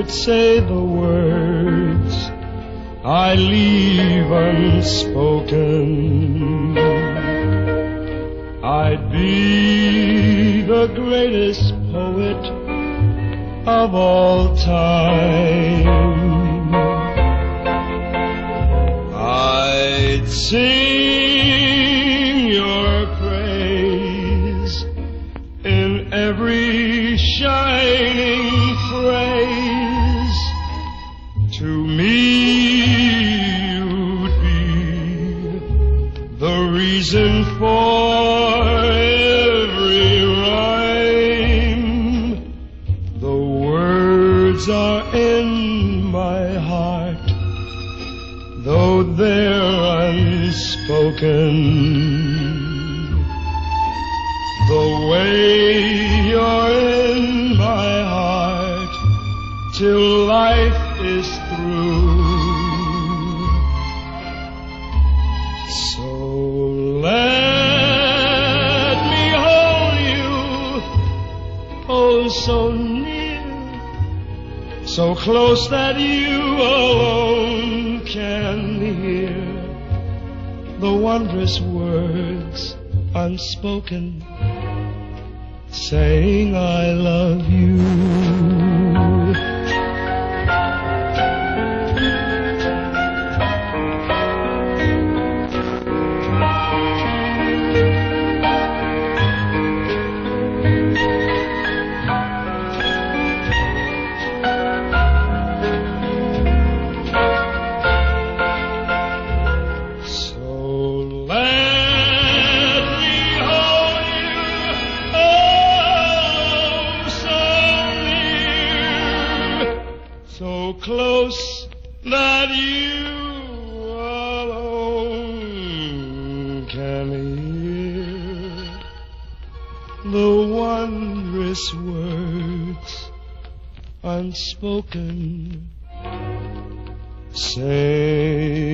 could say the words I leave unspoken, I'd be the greatest poet of all time. I'd sing your praise in every shining phrase. To me you'd be the reason for every rhyme. The words are in my heart, though they're unspoken. The way you're in my heart till life is through. So let me hold you, oh so near, so close that you alone can hear the wondrous words unspoken, saying I love you. So close that you alone can hear the wondrous words unspoken, say